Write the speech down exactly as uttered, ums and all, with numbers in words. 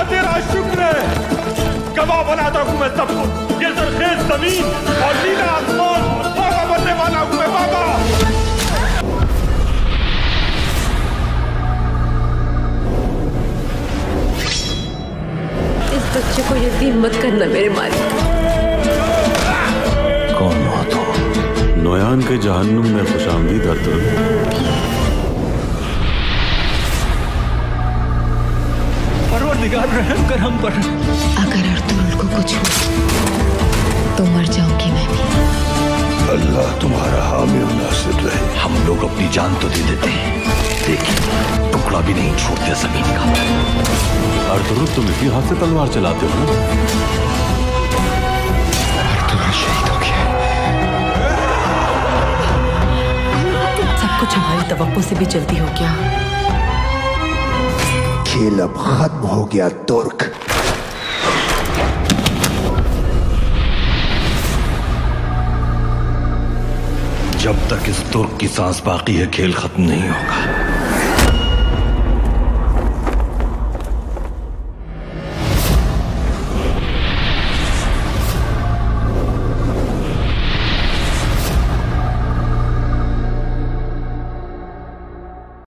तेरा शुक्र है। गवाह बनाता हूँ मैं सबको। ये सरखेज जमीन और नीला आसमान बाबा बनने वाला हूँ मैं बाबा। इस बच्चे को यतीम मत करना मेरे मालिक। कौन हो तुम? नोयान के जहन्नुम में खुशामदीद अर्तुगरुल। परवरदिगार रहम कर हम पर। अगर अर्तुगरुल को कुछ हो तो मर जाऊंगी मैं भी। अल्लाह तुम्हारा हामी और नासिर रहे। हम लोग अपनी जान तो दे देते हैं, लेकिन टुकड़ा भी नहीं छोड़ते जमीन का। अर्तुगरुल तुम इसी हाथ से तलवार चलाते हो ना? अर्तुगरुल शहीद हो गया। सब कुछ हमारी तवक्को से भी जल्दी हो गया। खेल अब खत्म हो गया तुर्क। जब तक इस तुर्क की सांस बाकी है खेल खत्म नहीं होगा।